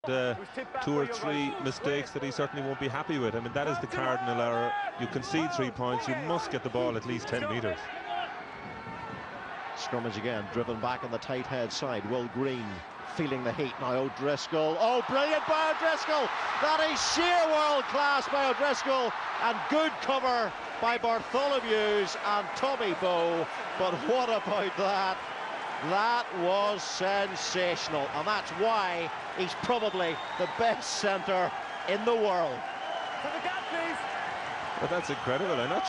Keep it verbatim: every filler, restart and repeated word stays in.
Uh, two or three mistakes that he certainly won't be happy with. I mean, that is the cardinal error. You concede three points, you must get the ball at least ten metres. Scrummage again, driven back on the tight head side. Will Green feeling the heat now. O'Driscoll, oh brilliant by O'Driscoll. That is sheer world class by O'Driscoll, and good cover by Bartholomew's and Tommy Bowe. But what about that? That was sensational, and that's why he's probably the best centre in the world. But that's incredible. I'm not